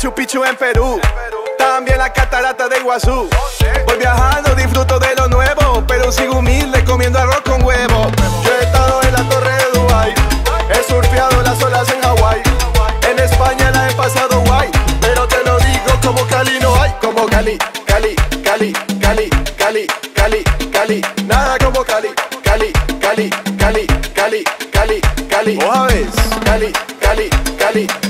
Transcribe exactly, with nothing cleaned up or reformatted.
Machu Picchu en Perú, también la catarata de Iguazú. Voy viajando, disfruto de lo nuevo, pero sigo humilde comiendo arroz con huevo. Yo he estado en la torre de Dubai, he surfeado las olas en Hawái. En España la he pasado guay, pero te lo digo como Cali no hay. Como Cali, Cali, Cali, Cali, Cali, Cali, Cali. Nada como Cali, Cali, Cali, Cali, Cali, Cali, Cali. Otra vez, Cali, Cali, Cali.